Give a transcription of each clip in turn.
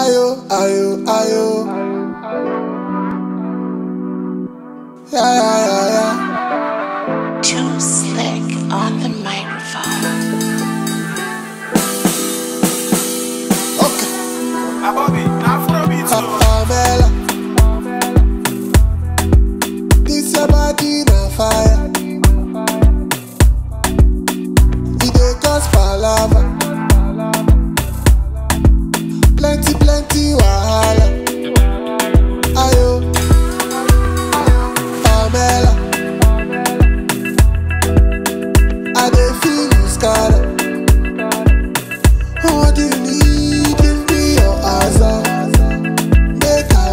Ayo, ayo, ayo. Yeah, yeah, yeah, yeah. Too slick on the microphone. Okay. Bobby, Afrobeat. Pamela, this your body na fire. It dey cause palava, plenty wahala. Ayo, Pamela, I dey feel you scatter. What do you need? Give me your answer. Make a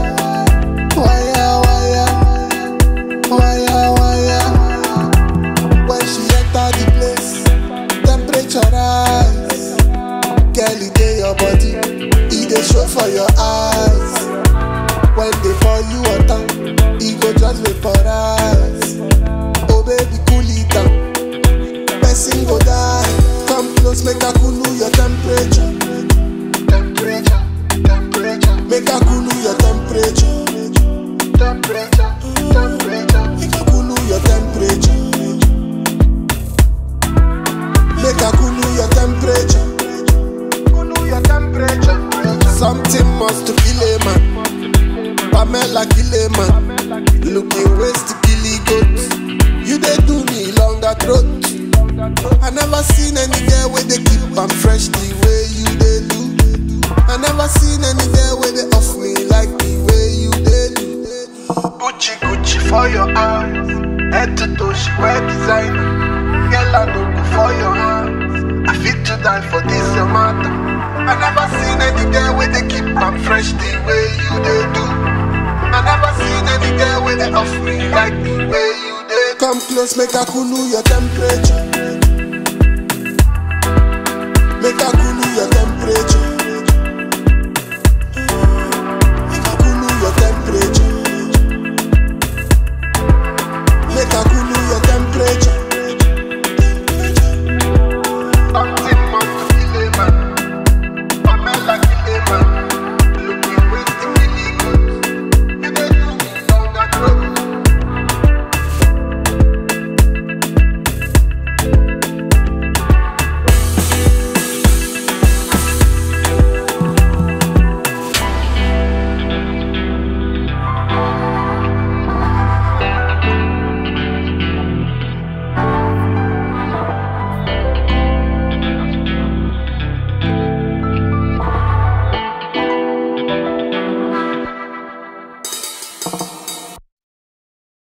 wire. When she enter the place, temperature rise. Girl, it dey your body, it dey show for your eyes. When they pour you water, it go just vaporize. Oh baby, cool it down, person go die. Come close, make a cool your temperature. Make a cool your temperature. Make a cool your temperature. Make a cool your temperature. Something must to kill a man. Pamela kill a man. Looking ways to kill a goat. You dey do me longer throat. I never seen any girl where they keep am fresh the way you dey do. I never seen any girl where they off me like the way you dey do. Gucci for your eyes, head to toe she wear designer. Girl I no go for your hands, I fit to die for this your matter. I never seen any girl where they keep am fresh the way you dey do. I never seen any girl where they off me like the way you dey. Come close, make a cool your temperature.